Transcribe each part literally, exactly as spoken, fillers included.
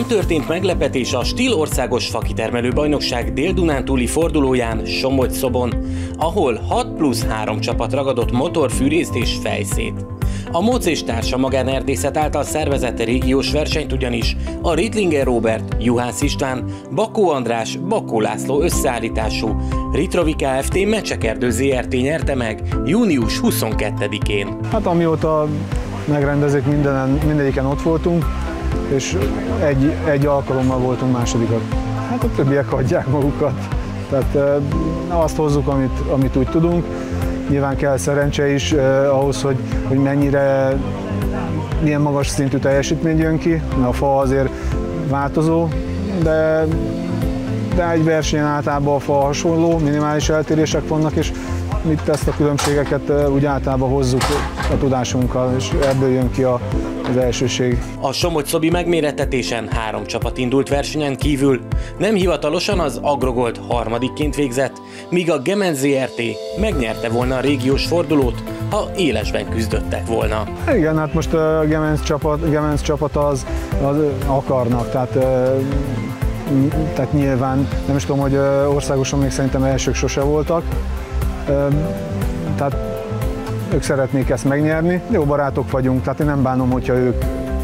történt meglepetés a Stihl országos fakitermelő bajnokság dél-dunántúli fordulóján Somogy-szobon, ahol hat plusz három csapat ragadott motorfűrészt és fejszét. A Moc és társa magánerdészet által szervezett régiós versenyt ugyanis a Rittlinger Róbert, Juhász István, Bakó András, Bakó László összeállítású Ritrovi Kft. Mecsekerdő zé er té nyerte meg június huszonkettedikén. Hát amióta megrendezik, mindenen, mindegyiken ott voltunk, és egy, egy alkalommal voltunk másodikat. Hát a többiek hagyják magukat. Tehát eh, azt hozzuk, amit, amit úgy tudunk. Nyilván kell szerencse is eh, ahhoz, hogy, hogy mennyire, milyen magas szintű teljesítmény jön ki. A fa azért változó, de, de egy versenyen általában a fa hasonló, minimális eltérések vannak, és mi ezt a különbségeket eh, úgy általában hozzuk a tudásunkkal, és ebből jön ki a, az elsőség. A Somogy-szobi megmérettetésen három csapat indult versenyen kívül, nem hivatalosan az Agrogold harmadikként végzett, míg a Gemenz zé er té megnyerte volna a régiós fordulót, ha élesben küzdöttek volna. Igen, hát most a Gemenz csapat, Gemenz csapat az, az akarnak, tehát, tehát nyilván, nem is tudom, hogy országosan még szerintem elsők sose voltak, tehát ők szeretnék ezt megnyerni, jó barátok vagyunk, tehát én nem bánom, hogyha ők,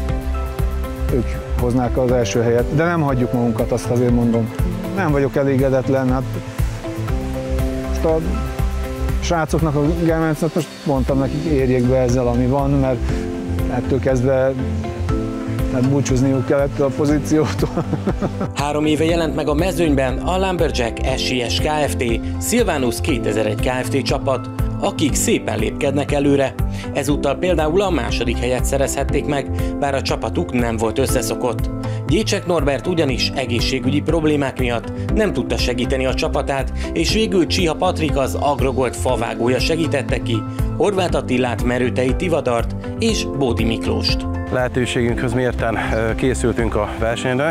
ők hoznák az első helyet, de nem hagyjuk magunkat, azt azért mondom. Nem vagyok elégedetlen, hát most a srácoknak, a Gemenznek most mondtam nekik, érjék be ezzel, ami van, mert ettől kezdve hát búcsúzniuk kellett a pozíciótól. Három éve jelent meg a mezőnyben a Lumberjack es i es Kft. Silvanus kétezer-egy Kft. Csapat, akik szépen lépkednek előre. Ezúttal például a második helyet szerezhették meg, bár a csapatuk nem volt összeszokott. Gyécsek Norbert ugyanis egészségügyi problémák miatt nem tudta segíteni a csapatát, és végül Csiha Patrik, az Agrogold favágója segítette ki Horváth Attilát, Merőtei Tivadart és Bódi Miklóst. Lehetőségünkhöz mérten készültünk a versenyre.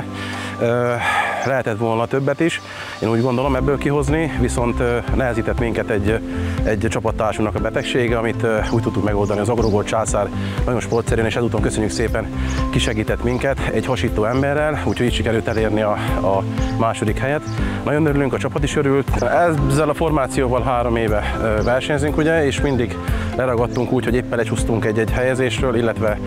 Lehetett volna többet is, én úgy gondolom ebből kihozni, viszont nehezített minket egy, egy csapattársunknak a betegsége, amit úgy tudtuk megoldani, az Agrogold császár nagyon sportszerűen, és ezúton köszönjük szépen, kisegített minket egy hasító emberrel, úgyhogy így sikerült elérni a, a második helyet. Nagyon örülünk, a csapat is örült. Ezzel a formációval három éve versenyzünk, ugye, és mindig leragadtunk úgy, hogy éppen lecsúsztunk egy-egy helyezésről, illetve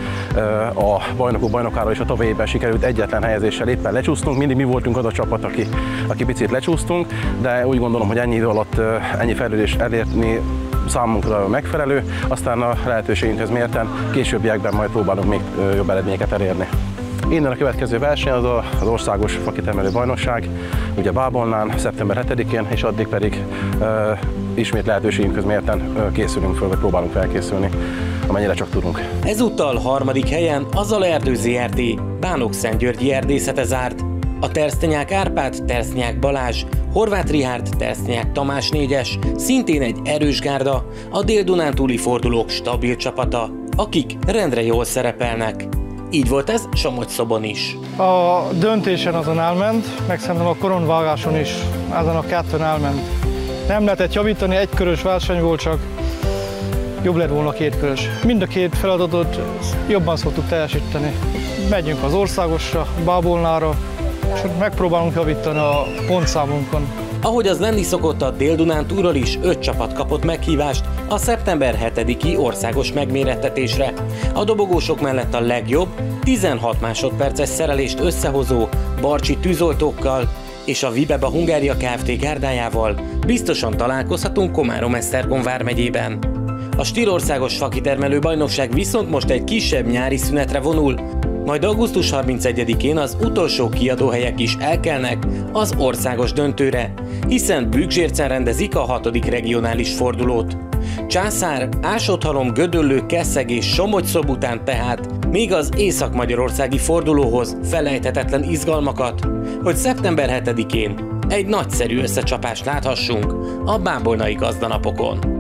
a bajnokok bajnokáról is a tavalyi évben sikerült egyetlen helyezéssel éppen lecsúsztunk. Mindig mi voltunk az a csapat, aki, aki picit lecsúsztunk, de úgy gondolom, hogy ennyi idő alatt ennyi fejlődést elérni számunkra megfelelő, aztán a lehetőségünkhez mérten későbbiekben majd próbálunk még jobb eredményeket elérni. Innen a következő verseny az az országos fakitermelő bajnokság, ugye Bábolnán, szeptember hetedikén, és addig pedig uh, ismét lehetőségünkhöz mérten uh, készülünk föl, vagy próbálunk felkészülni, amennyire csak tudunk. Ezúttal harmadik helyen a Zala Erdő zé er té Bánok-Szentgyörgyi erdészete zárt. A Tersztenyák Árpád, Tersztenyák Balázs, Horváth Richárd, Tersztenyák Tamás négyes, szintén egy erős gárda, a dél-dunántúli fordulók stabil csapata, akik rendre jól szerepelnek. Így volt ez Somogy-szobon is. A döntésen azon elment, meg szerintem a koronvágáson is ezen a kettőn elment. Nem lehetett javítani, egy körös verseny volt, csak jobb lett volna két körös. Mind a két feladatot jobban szoktuk teljesíteni. Megyünk az országosra, Bábolnára, és megpróbálunk javítani a pontszámunkon. Ahogy az lenni szokott, a Dél-Dunántúlról is öt csapat kapott meghívást a szeptember hetediki országos megmérettetésre. A dobogósok mellett a legjobb, tizenhat másodperces szerelést összehozó barcsi tűzoltókkal és a Vibeba Hungária Kft. Gárdájával biztosan találkozhatunk Komárom-Esztergom vármegyében. A Stihl országos fakitermelő bajnokság viszont most egy kisebb nyári szünetre vonul, majd augusztus harmincegyedikén az utolsó kiadóhelyek is elkelnek az országos döntőre, hiszen Bükzsércen rendezik a hatodik regionális fordulót. Császár, Ásotthalom, Gödöllő, Keszeg és Somogy-szob után tehát még az észak-magyarországi fordulóhoz felejthetetlen izgalmakat, hogy szeptember hetedikén egy nagyszerű összecsapást láthassunk a bábolnai gazdanapokon.